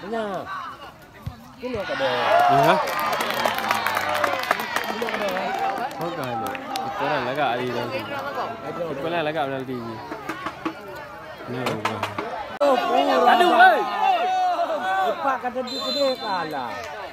Nah. Kuno ka ba? Ha?ဟုတ်ကဲ့လို့ဒီပေါ်လက်ကအေးတယ်ဒီပေါ်လက်ကpenaltyကြီးနော် Oh, pura. Aduh, woi. Ipak kata dia kalah.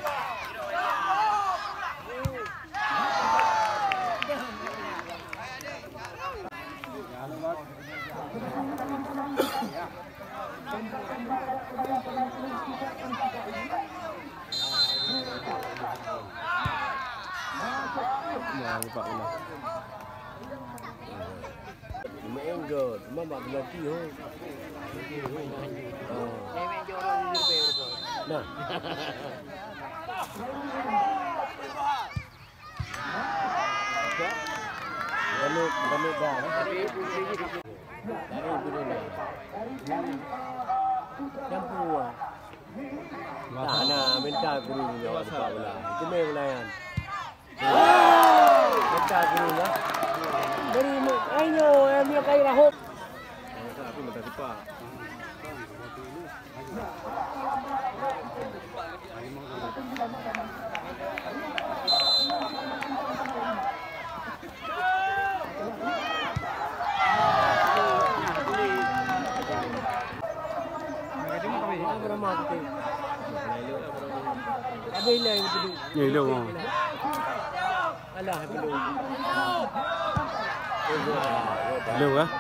Nah, lupa ulah. Enggak, mama berarti ho. Nah. Balik dah. Campur. Nah, minta guru ni awak buka bola. Itu main layan. Minta guru lah. Dari ayo dia kai rahop. Tapi minta cepat. Vậy luôn không? Lưu á?